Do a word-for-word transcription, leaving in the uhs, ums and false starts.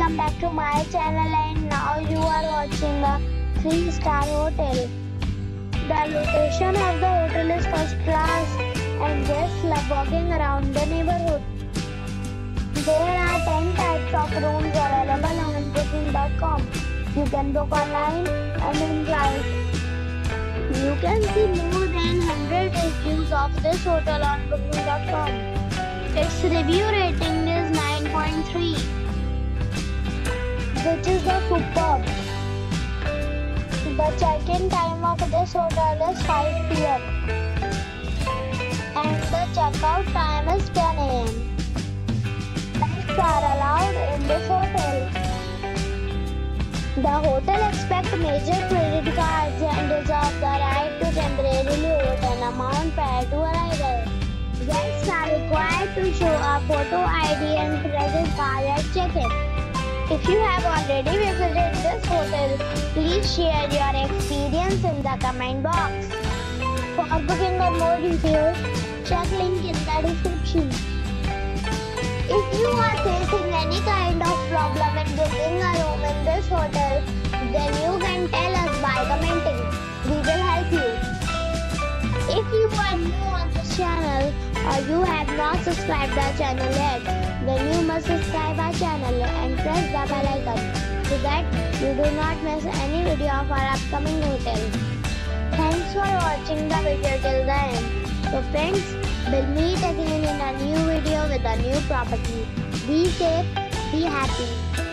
welcome back to my channel, and now you are watching a three star hotel. The location of the hotel is first class and guests love walking around the neighborhood. There are ten types of rooms available on booking dot com. You can book online and enjoy it. You can see more than one hundred reviews of this hotel on booking dot com. Its review rating is nine point three, which is the superb. The check-in time of this hotel is five p m and the check-out time is ten a m Pets are allowed in this hotel. The hotel accepts major credit cards and reserves the right to temporarily hold an amount prior to arrival. Guests are required to show a photo I D and credit card at check-in. If you have already visited this hotel, please share your experience in the comment box. For booking or more details, check link in the description. If you are facing any kind of problem in booking a room in this hotel, then you can tell us by commenting. We will help you. If you are new on this channel or you have not subscribed our channel yet, then you must subscribe our channel and press the bell icon so that you do not miss any video of our upcoming hotel. Thanks for watching the video till the end. So friends, we'll meet again in a new video with a new property. Be safe, be happy.